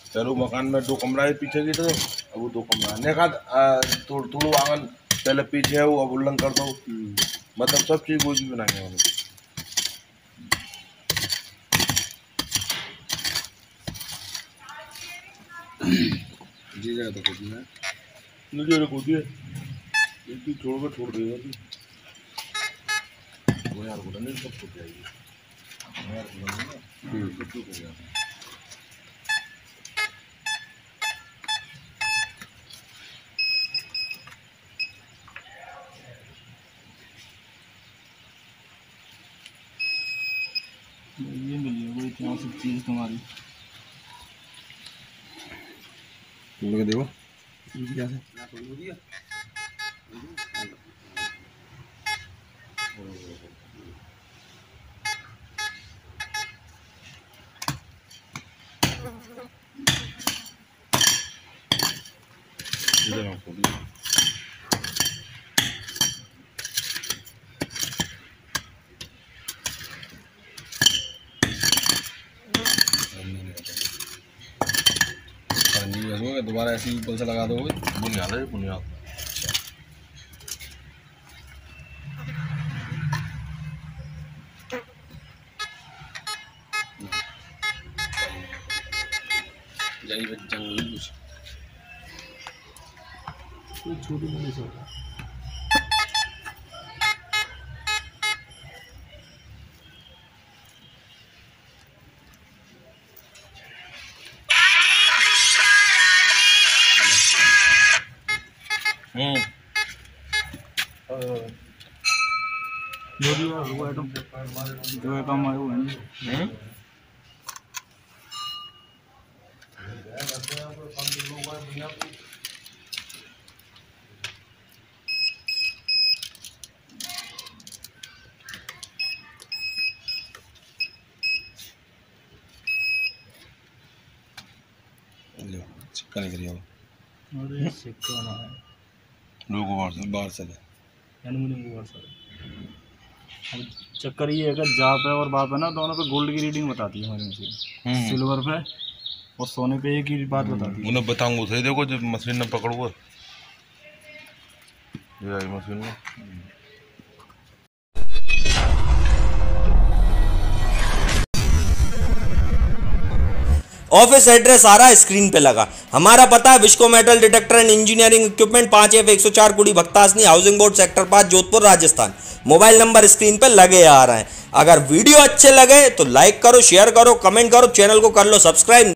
पहले मकान में 2 कमरा है पीछे की तरफ, अब वो 2 कमरा ने का थोड़ा आंगन पहले पीछे है वो अब उल्लंघन कर दो, मतलब सब चीज वो भी बनाएंगे हम। जी जगह तो कुछ नहीं है, मुझे रखो दिए इनकी छोड़ देगा तू वो यार बोला नहीं सब छूट जाएगी यार बोला ना सब छूट हो गया। ये मिली है कोई ऐतिहासिक चीज़ तुम्हारी, लोग देखो क्या से इधर हम खोल दिया दोबारा ऐसी ऊपर से लगा दोगे बुनियाद है बुनियाद। जाई जंग कुछ छोटी नहीं सकता। जो भी हुआ है तो जो है काम आया हुआ है चिक्का नहीं करिए अरे सिक्का ना है लोगों बाहर से एल्युमिनियम बाहर से। अब चक्कर ये है कि जाप है और बाप है ना दोनों पे गोल्ड की रीडिंग बताती है हमारी मशीन, सिल्वर पे और सोने पे एक ही बात बताती है। उन्हें बताऊंगा सही, देखो जब मशीन में पकड़ूंगा ये आई मशीन में। ऑफिस एड्रेस आ रहा है स्क्रीन पे लगा। हमारा पता है Visco metal detector and engineering equipment 5F104 Kudi Bhaktasani housing board sector 5 Jodhpur Rajasthan. Mobile number screen पे लगे आ रहे हैं। अगर वीडियो अच्छे लगे तो लाइक करो, शेयर करो, कमेंट करो, चैनल को कर लो सब्सक्राइब।